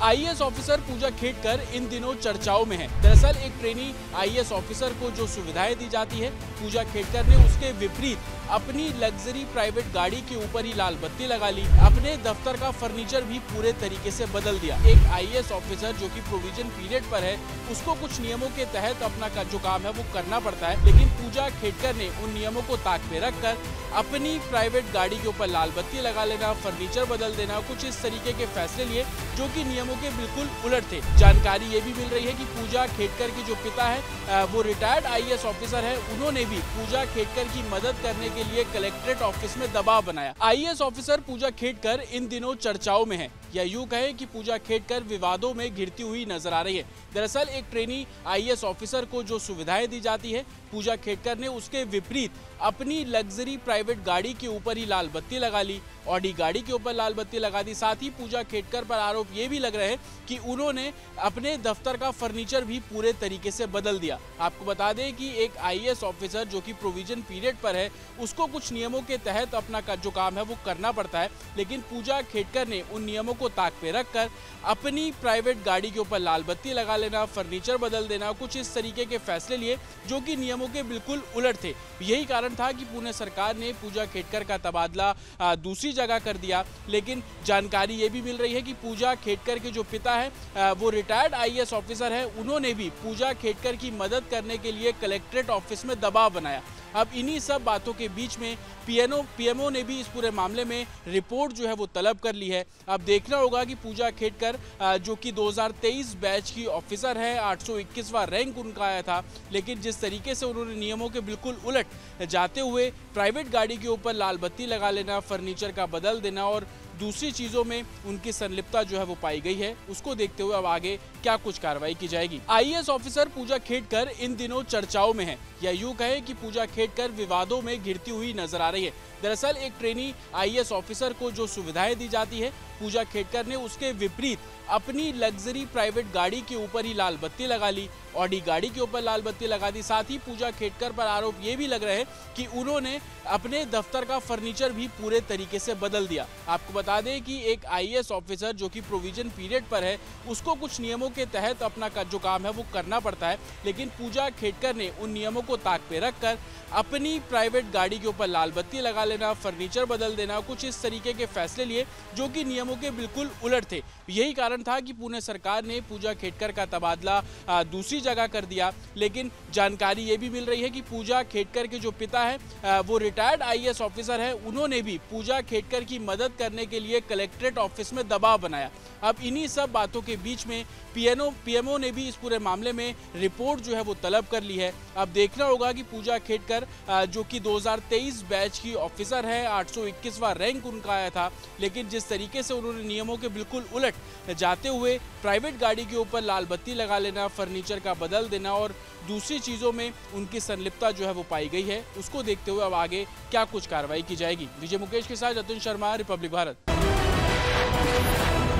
IAS officer Pooja Khedkar इन दिनों चर्चाओं में है। दरअसल एक ट्रेनी आईएएस ऑफिसर को जो सुविधाएं दी जाती है, पूजा खेडकर ने उसके विपरीत अपनी लग्जरी प्राइवेट गाड़ी के ऊपर ही लाल बत्ती लगा ली। अपने दफ्तर का फर्नीचर भी पूरे तरीके से बदल दिया। एक आईएएस ऑफिसर जो कि प्रोविजन पीरियड पर है, उसको कुछ नियमों के तहत अपना जो काम है वो करना पड़ता है, लेकिन पूजा खेडकर ने उन नियमों को ताक पे रखकर अपनी प्राइवेट गाड़ी के ऊपर लाल बत्ती लगा लेना, फर्नीचर बदल देना, कुछ इस तरीके के फैसले लिए जो कि नियमों के बिल्कुल उलट थे। जानकारी ये भी मिल रही है कि पूजा खेडकर के जो पिता है वो रिटायर्ड आईएएस ऑफिसर है। उन्होंने भी पूजा खेडकर की मदद करने के लिए कलेक्ट्रेट ऑफिस में दबाव बनाया। आईएएस ऑफिसर पूजा खेडकर इन दिनों चर्चाओं में है, या यूं कहें कि पूजा खेडकर विवादों में घिरती हुई नजर आ रही है। दरअसल एक ट्रेनी आईएएस ऑफिसर को जो सुविधाएं दी जाती है, पूजा खेडकर ने उसके विपरीत अपनी लग्जरी प्राइवेट गाड़ी के ऊपर ही लाल बत्ती लगा ली। ऑडी गाड़ी के ऊपर लाल बत्ती लगा दी। साथ ही पूजा खेडकर पर आरोप ये भी लग रहे हैं कि उन्होंने अपने दफ्तर का फर्नीचर भी पूरे तरीके से बदल दिया। आपको बता दें कि एक आईएएस ऑफिसर जो कि प्रोविजन पीरियड पर है, उसको कुछ नियमों के तहत अपना जो काम है वो करना पड़ता है, लेकिन पूजा खेडकर ने उन नियमों को ताक पे रखकर अपनी प्राइवेट गाड़ी के ऊपर लाल बत्ती लगा लेना, फर्नीचर बदल देना, कुछ इस तरीके के फैसले लिए जो कि नियमों के बिल्कुल उलट थे। यही कारण था कि पुणे सरकार ने पूजा खेडकर का तबादला दूसरी जगह कर दिया। लेकिन जानकारी ये भी मिल रही है कि पूजा खेडकर के जो पिता है वो रिटायर्ड आईएएस ऑफिसर है। उन्होंने भी पूजा खेडकर की मदद करने के लिए कलेक्ट्रेट ऑफिस में दबाव बनाया। अब इन्हीं सब बातों के बीच में पीएमओ ने भी इस पूरे मामले में रिपोर्ट जो है वो तलब कर ली है। अब देखना होगा कि पूजा खेडकर जो कि 2023 बैच की ऑफिसर है, 821वां रैंक उनका आया था, लेकिन जिस तरीके से उन्होंने नियमों के बिल्कुल उलट जाते हुए प्राइवेट गाड़ी के ऊपर लाल बत्ती लगा लेना, फर्नीचर का बदल देना और दूसरी चीजों में उनकी संलिप्तता जो है वो पाई गई है, उसको देखते हुए अब आगे क्या कुछ कार्रवाई की जाएगी। आईएएस ऑफिसर पूजा खेडकर इन दिनों चर्चाओं में है, या यूं कहें कि पूजा खेडकर विवादों में घिरती हुई नजर आ रही है। दरअसल एक ट्रेनी आईएएस ऑफिसर को जो सुविधाएं दी जाती है, पूजा खेडकर ने उसके विपरीत अपनी लग्जरी प्राइवेट गाड़ी के ऊपर ही लाल बत्ती लगा ली। ऑडी गाड़ी के ऊपर लाल बत्ती लगा दी। साथ ही पूजा खेडकर पर आरोप ये भी लग रहे हैं कि उन्होंने अपने दफ्तर का फर्नीचर भी पूरे तरीके से बदल दिया। आपको बता दें कि एक आईएएस ऑफिसर जो कि प्रोविजन पीरियड पर है, उसको कुछ नियमों के तहत अपना जो काम है वो करना पड़ता है, लेकिन पूजा खेडकर ने उन नियमों को ताक पे रखकर अपनी प्राइवेट गाड़ी के ऊपर लाल बत्ती लगा लेना, फर्नीचर बदल देना, कुछ इस तरीके के फैसले लिए जो कि नियमों के बिल्कुल उलट थे। यही कारण था कि पुणे सरकार ने पूजा खेडकर का तबादला दूसरी जगह कर दिया। लेकिन जानकारी ये भी मिल रही है कि पूजा खेडकर के जो पिता है वो रिटायर्ड आईएएस ऑफिसर है। उन्होंने भी पूजा खेडकर की मदद करने के लिए कलेक्ट्रेट ऑफिस में दबाव बनाया। अब इन्हीं सब बातों के बीच में पीएमओ ने भी इस पूरे मामले में रिपोर्ट जो है वो तलब कर ली है। अब देखना होगा कि पूजा खेडकर जो कि 2023 बैच की ऑफिसर है, 821वां रैंक उनका आया था, लेकिन जिस तरीके से उन्होंने नियमों के बिल्कुल उलट जाते हुए प्राइवेट गाड़ी के ऊपर लाल बत्ती लगा लेना, फर्नीचर का बदल देना और दूसरी चीजों में उनकी संलिप्तता जो है वो पाई गई है, उसको देखते हुए अब आगे क्या कुछ कार्रवाई की जाएगी। विजय मुकेश के साथ अतुल शर्मा, रिपब्लिक भारत।